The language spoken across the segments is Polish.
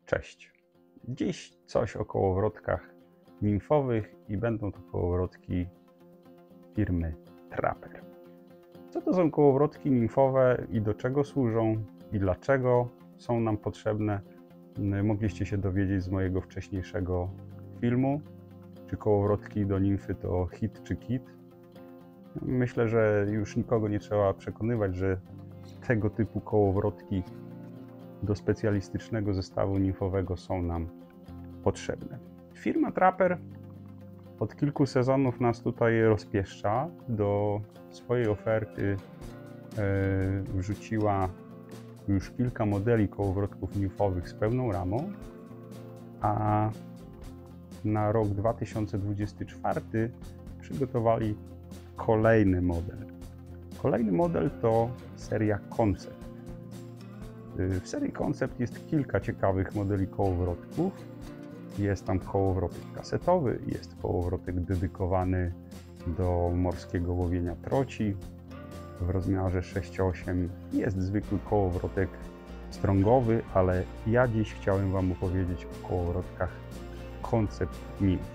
Cześć. Dziś coś o kołowrotkach nimfowych i będą to kołowrotki firmy Trapper. Co to są kołowrotki nimfowe i do czego służą i dlaczego są nam potrzebne? Mogliście się dowiedzieć z mojego wcześniejszego filmu, czy kołowrotki do nimfy to hit czy kit. Myślę, że już nikogo nie trzeba przekonywać, że tego typu kołowrotki do specjalistycznego zestawu nimfowego są nam potrzebne. Firma Trapper od kilku sezonów nas tutaj rozpieszcza. Do swojej oferty wrzuciła już kilka modeli kołowrotków nimfowych z pełną ramą, a na rok 2024 przygotowali kolejny model. Kolejny model to seria Concept. W serii Concept jest kilka ciekawych modeli kołowrotków. Jest tam kołowrotek kasetowy, jest kołowrotek dedykowany do morskiego łowienia troci w rozmiarze 6-8. Jest zwykły kołowrotek strągowy, ale ja dziś chciałem Wam opowiedzieć o kołowrotkach Concept Nymph.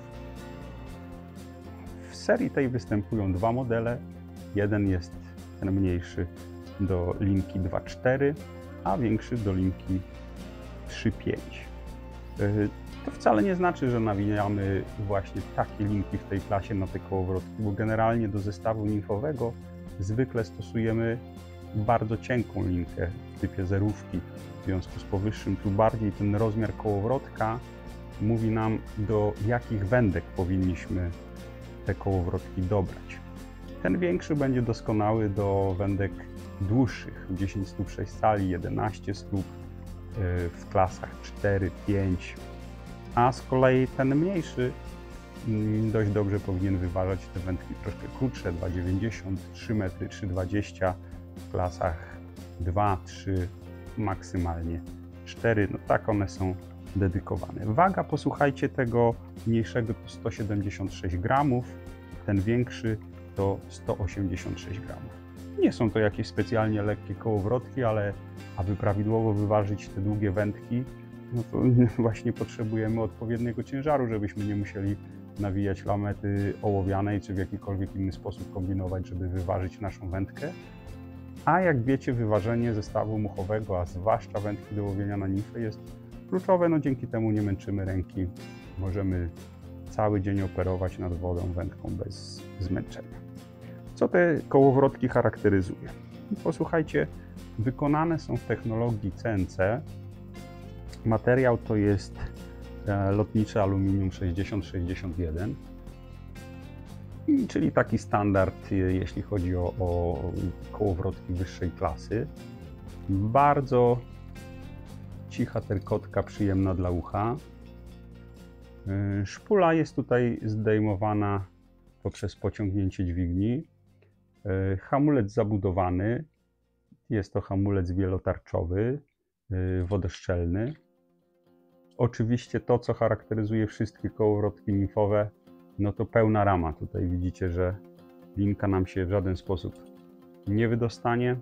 W serii tej występują dwa modele. Jeden jest ten mniejszy do linki 2.4, a większy do linki 3.5. To wcale nie znaczy, że nawijamy właśnie takie linki w tej klasie na te kołowrotki, bo generalnie do zestawu nimfowego zwykle stosujemy bardzo cienką linkę w typie zerówki. W związku z powyższym tu bardziej ten rozmiar kołowrotka mówi nam, do jakich wędek powinniśmy te kołowrotki dobrać. Ten większy będzie doskonały do wędek dłuższych, 10 stóp 6 cali, 11 stóp w klasach 4, 5, a z kolei ten mniejszy dość dobrze powinien wyważać te wędki troszkę krótsze, 2,90, 3 metry, 3,20 w klasach 2, 3, maksymalnie 4. No tak one są dedykowane. Waga, posłuchajcie, tego mniejszego to 176 gramów, ten większy to 186 gramów. Nie są to jakieś specjalnie lekkie kołowrotki, ale aby prawidłowo wyważyć te długie wędki, no to właśnie potrzebujemy odpowiedniego ciężaru, żebyśmy nie musieli nawijać lamety ołowianej, czy w jakikolwiek inny sposób kombinować, żeby wyważyć naszą wędkę. A jak wiecie, wyważenie zestawu muchowego, a zwłaszcza wędki do łowienia na nimfę, jest kluczowe. No dzięki temu nie męczymy ręki. Możemy cały dzień operować nad wodą wędką bez zmęczenia. Co te kołowrotki charakteryzuje? Posłuchajcie, wykonane są w technologii CNC. Materiał to jest lotnicze aluminium 6061, czyli taki standard, jeśli chodzi o kołowrotki wyższej klasy. Bardzo cicha terkotka, przyjemna dla ucha. Szpula jest tutaj zdejmowana poprzez pociągnięcie dźwigni. Hamulec zabudowany. Jest to hamulec wielotarczowy, wodoszczelny. Oczywiście to, co charakteryzuje wszystkie kołowrotki nimfowe, no to pełna rama. Tutaj widzicie, że linka nam się w żaden sposób nie wydostanie.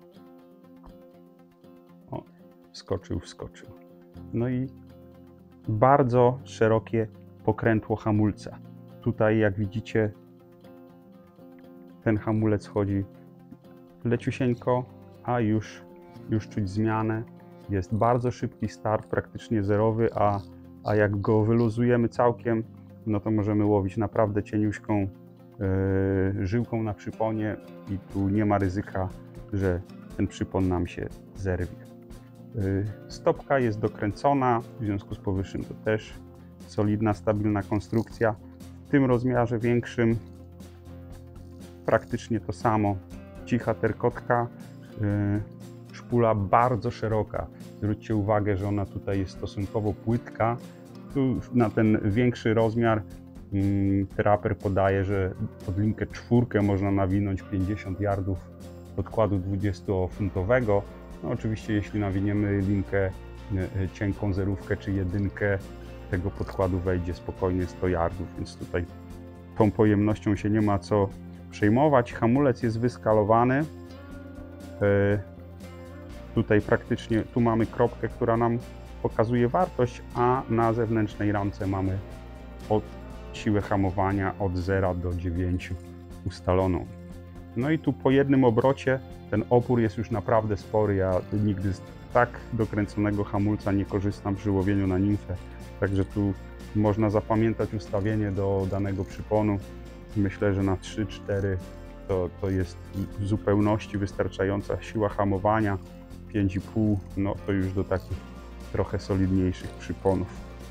O, wskoczył. No i bardzo szerokie pokrętło hamulca. Tutaj, jak widzicie, ten hamulec chodzi leciusieńko, a już czuć zmianę. Jest bardzo szybki start, praktycznie zerowy, a jak go wyluzujemy całkiem, no to możemy łowić naprawdę cieniuśką żyłką na przyponie i tu nie ma ryzyka, że ten przypon nam się zerwie. Stopka jest dokręcona, w związku z powyższym to też solidna, stabilna konstrukcja. W tym rozmiarze większym praktycznie to samo. Cicha terkotka, szpula bardzo szeroka. Zwróćcie uwagę, że ona tutaj jest stosunkowo płytka. Tu na ten większy rozmiar Trapper podaje, że pod linkę 4 można nawinąć 50 yardów podkładu 20-funtowego. No oczywiście jeśli nawiniemy linkę cienką zerówkę czy jedynkę, tego podkładu wejdzie spokojnie 100 yardów, więc tutaj tą pojemnością się nie ma co przejmować. Hamulec jest wyskalowany. Tutaj praktycznie, tu mamy kropkę, która nam pokazuje wartość, a na zewnętrznej ramce mamy siłę hamowania od 0 do 9 ustaloną. No i tu po jednym obrocie ten opór jest już naprawdę spory. Ja nigdy z tak dokręconego hamulca nie korzystam przy łowieniu na nimfę. Także tu można zapamiętać ustawienie do danego przyponu. Myślę, że na 3-4 to jest w zupełności wystarczająca siła hamowania. 5,5 no to już do takich trochę solidniejszych przyponów.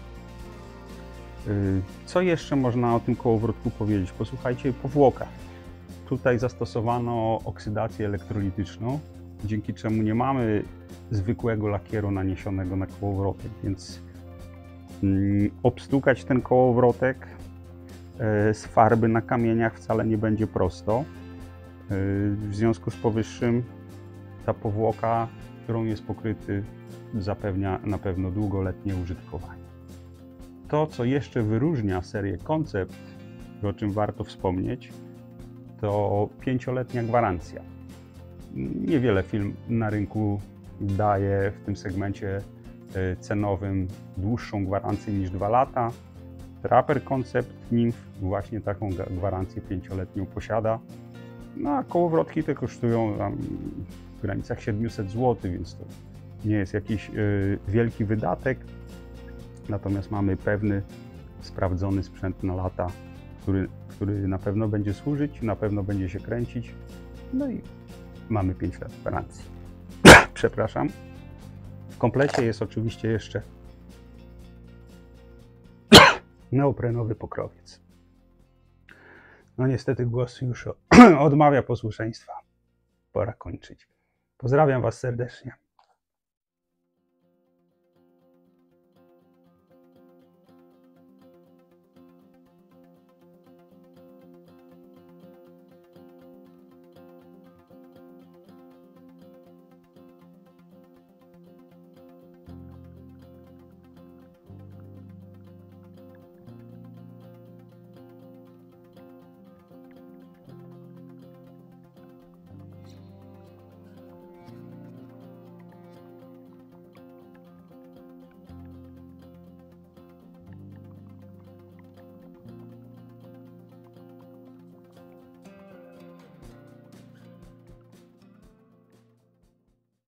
Co jeszcze można o tym kołowrotku powiedzieć? Posłuchajcie, powłoka. Tutaj zastosowano oksydację elektrolityczną, dzięki czemu nie mamy zwykłego lakieru naniesionego na kołowrotek, więc obstukać ten kołowrotek z farby na kamieniach wcale nie będzie prosto. W związku z powyższym ta powłoka, którą jest pokryty, zapewnia na pewno długoletnie użytkowanie. To, co jeszcze wyróżnia serię Concept, o czym warto wspomnieć, to 5-letnia gwarancja. Niewiele firm na rynku daje w tym segmencie cenowym dłuższą gwarancję niż 2 lata. Trapper Concept Nymph właśnie taką gwarancję 5-letnią posiada. No a kołowrotki te kosztują w granicach 700 zł, więc to nie jest jakiś wielki wydatek. Natomiast mamy pewny, sprawdzony sprzęt na lata, który na pewno będzie służyć, na pewno będzie się kręcić. No i mamy 5 lat gwarancji. Przepraszam. W komplecie jest oczywiście jeszcze neoprenowy pokrowiec. No niestety głos już odmawia posłuszeństwa. Pora kończyć. Pozdrawiam Was serdecznie.